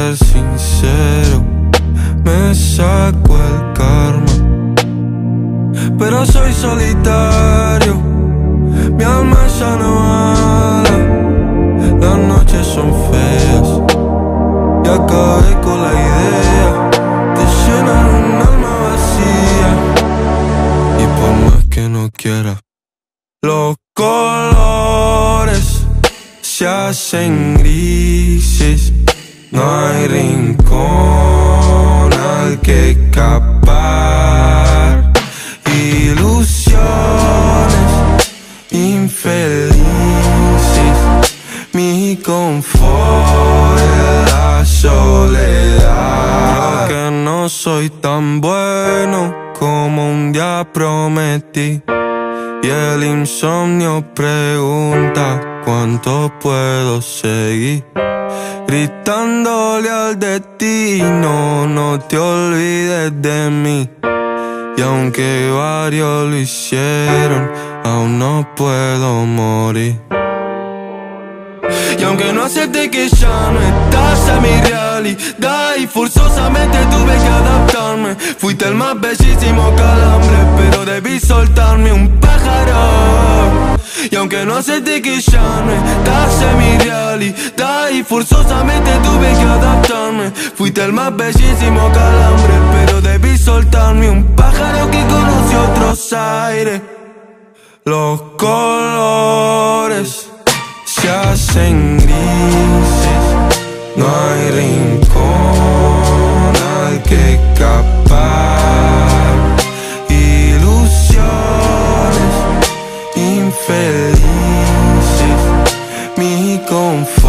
ser sincero, me saco el karma, pero soy solitario, mi alma ya no habla. Las noches son feas y acabé con la idea de llenar un alma vacía. Y por más que no quiera, los colores se hacen grises, no hay rincón al que escapar. Ilusiones infelices, mi confort es la soledad. Creo que no soy tan bueno como un día prometí, y el insomnio pregunta cuánto puedo seguir. Gritándole al destino, no te olvides de mí. Y aunque varios lo hicieron, aún no puedo morir. Y aunque no acepte que ya no estás en mi realidad, y forzosamente tuve que adaptarme, fuiste el más bellísimo calambre, pero debí soltarme un pájaro. Y aunque no acepte que ya no estás en mi realidad, y forzosamente tuve que adaptarme, fuiste el más bellísimo calambre, pero debí soltarme un pájaro que conoció otros aires. Los colores se hacen grises, no hay rincón al que escapar. Ilusiones infelices, mi confort